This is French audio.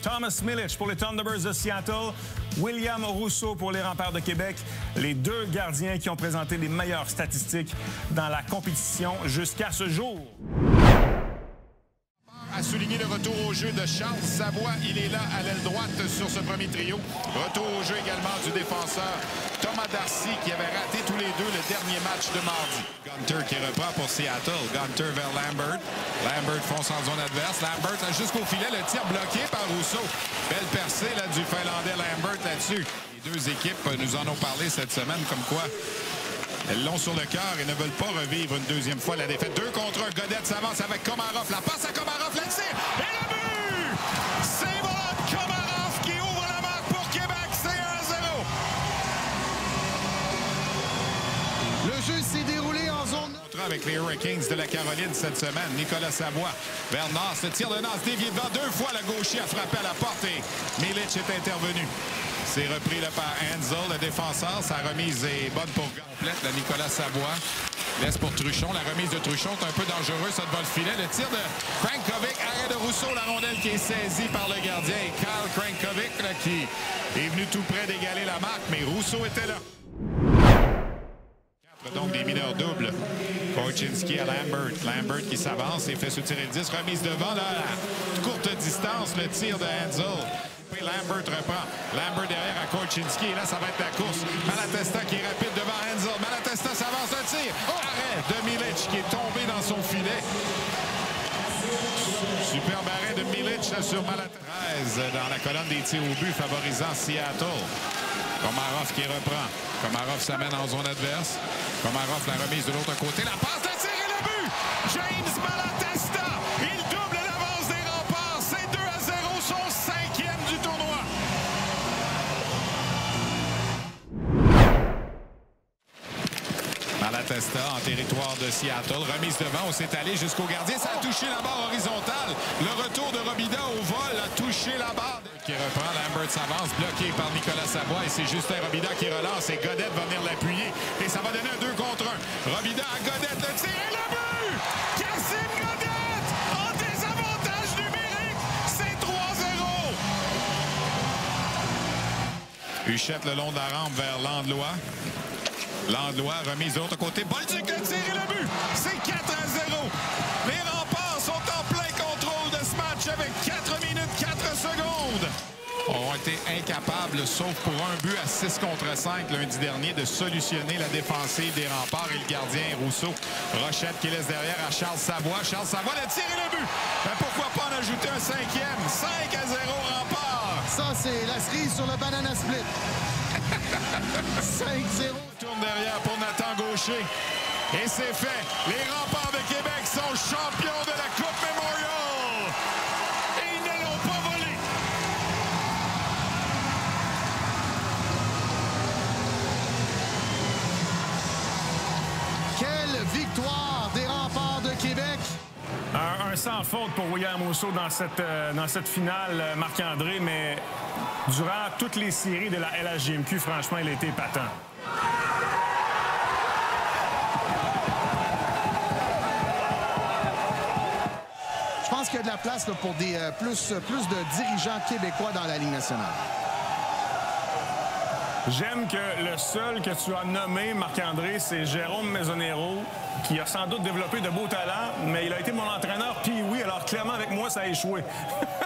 Thomas Milic pour les Thunderbirds de Seattle, William Rousseau pour les Remparts de Québec, les deux gardiens qui ont présenté les meilleures statistiques dans la compétition jusqu'à ce jour. A souligné le retour au jeu de Charles Savoie. Il est là à l'aile droite sur ce premier trio. Retour au jeu également du défenseur Thomas Darcy qui avait raté tous les deux le dernier match de mardi. Gunter qui reprend pour Seattle. Gunter vers Lambert. Lambert fonce en zone adverse. Lambert jusqu'au filet. Le tir bloqué par Rousseau. Belle percée là, du Finlandais Lambert là-dessus. Les deux équipes nous en ont parlé cette semaine comme quoi elles l'ont sur le cœur et ne veulent pas revivre une deuxième fois la défaite. 2 contre 1. Godette s'avance avec Komarov. La passe à Komarov. Le tir et le but! C'est Volod Komarov qui ouvre la marque pour Québec. C'est 1-0. Le jeu s'est déroulé en zone... Avec les Hurricanes de la Caroline cette semaine. Nicolas Savoie vers Nasse. Le tir de Nasse dévié devant 2 fois. Le gaucher a frappé à la porte et Milic est intervenu. C'est repris là, par Hanzel, le défenseur. Sa remise est bonne pour complète. Là, Nicolas Savoie laisse pour Truchon. La remise de Truchon est un peu dangereuse. Ça devant le filet. Le tir de Crankovic. Arrêt de Rousseau. La rondelle qui est saisie par le gardien. Et Kyle Crankovic là, qui est venu tout près d'égaler la marque. Mais Rousseau était là. Donc des mineurs doubles. Korchinski à Lambert. Lambert qui s'avance et fait se tirer le 10. Remise devant. Là, à courte distance. Le tir de Hanzel. Lambert reprend. Lambert derrière à Korchinski. Et là, ça va être la course. Malatesta qui est rapide devant Hanzel. Malatesta s'avance un tir. Arrêt de Milic qui est tombé dans son filet. Superbe arrêt de Milic sur Malatesta. 13 dans la colonne des tirs au but favorisant Seattle. Komarov qui reprend. Komarov s'amène en zone adverse. Komarov la remise de l'autre côté. La passe de tir et le but! James Malatesta! Il double l'avance des Remparts. C'est 2-0, son 5e du tournoi. Malatesta en territoire de Seattle. Remise devant, on s'est allé jusqu'au gardien. Ça a touché la barre horizontale. Le retour de Robida au vol a touché la barre. Qui reprend, Lambert s'avance, bloqué par Nicolas Savoie. Et c'est Justin Robida qui relance. Et Godette va venir l'appuyer. Et ça va donner un 2 contre 1. Robida à Godette, le tir et le but! Cassim Godette en désavantage numérique. C'est 3-0. Huchette le long de la rampe vers Landlois. Landlois, remise de l'autre côté. Bolduc, le tir et le but! C'est 4-0. Les Remparts sont en plein contrôle de ce match avec 4 minutes 4 secondes. Ont été incapables, sauf pour un but à 6 contre 5 lundi dernier, de solutionner la défensive des Remparts et le gardien Rousseau. Rochette qui laisse derrière à Charles Savoie. Charles Savoie, le tir et le but! Ben pourquoi pas en ajouter un 5e? 5-0 Remparts! Ça, c'est la cerise sur le banana split. 5-0. Tourne derrière pour Nathan Gaucher. Et c'est fait. Les Remparts de Québec sont champions de la Coupe Memorial. Et ils ne l'ont pas volé. Quelle victoire des Remparts de Québec. Un sans faute pour William Rousseau dans cette finale, Marc-André, mais durant toutes les séries de la LHJMQ, franchement, il a été épatant. Je pense qu'il y a de la place là, pour des plus de dirigeants québécois dans la Ligue nationale. J'aime que le seul que tu as nommé, Marc-André, c'est Jérôme Maisonero, qui a sans doute développé de beaux talents, mais il a été mon entraîneur, puis oui, alors clairement avec moi, ça a échoué.